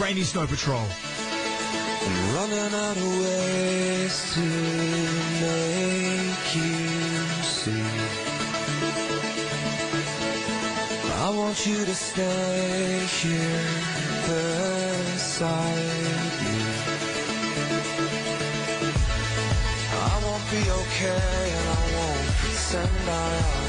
Rainy Snow Patrol. I'm running out of ways to make you see. I want you to stay here beside me. I won't be okay and I won't pretend I am.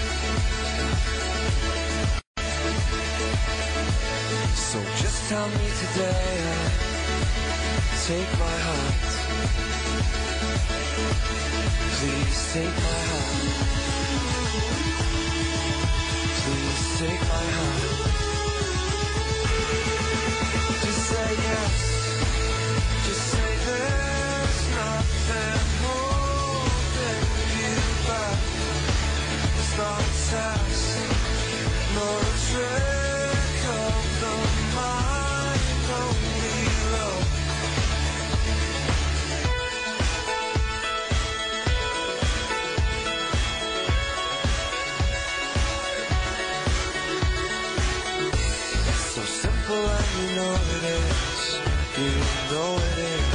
So just tell me today and take my hand. Please take my hand. Please take my hand. Just say yes. Just say there's nothing holding you back. It's not a test, nor a trick of the mind, only love. It's so simple and you know it is. You know it is.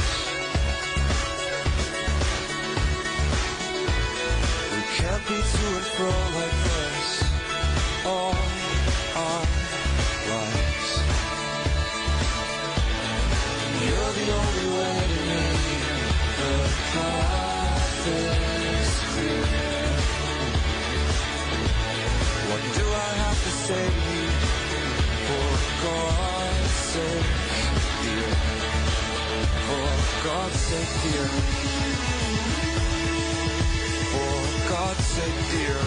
We can't be to and fro like this all our lives. You're the only way to me. The path is clear. What do I have to say to you? For God's sake, dear. For God's sake, dear. For God's sake, dear.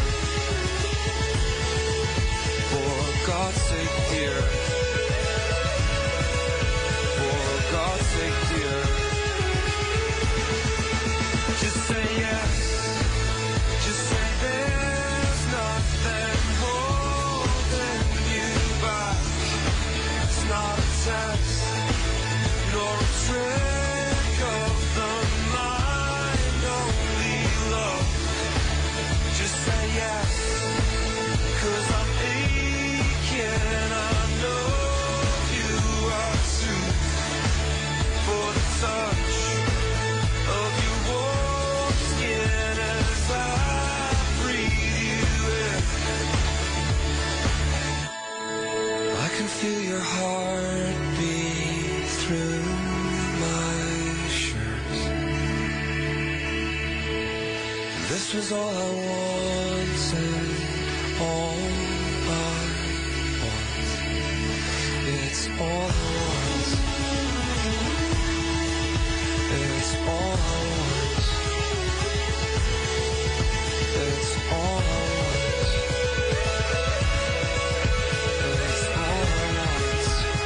For God's sake, dear. For God's sake, dear. Just say yes. Just say there's nothing holding you back. It's not a test, nor a trick of the mind, only love. Just say yes, 'cause I'm aching, I know you are too. For the touch of your warm skin as I breathe you in. I can feel your heartbeat through my shirt. This was all I wanted, all I want. It's all I want. It's all I want. It's all I want. It's all I want.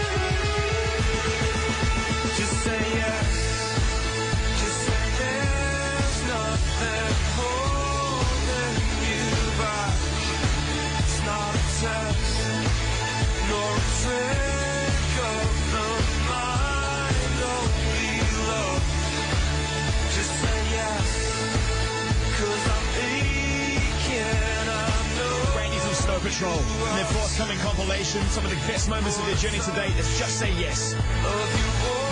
Just say yes. Just say there's nothing holding you back. It's not a test, nor a trick of the mind, only love. Just say yes, 'cause I'm aching, I know. Rainies and Snow Patrol. And their forthcoming compilation, some of the best moments of their journey to date. Let's just say yes. Of your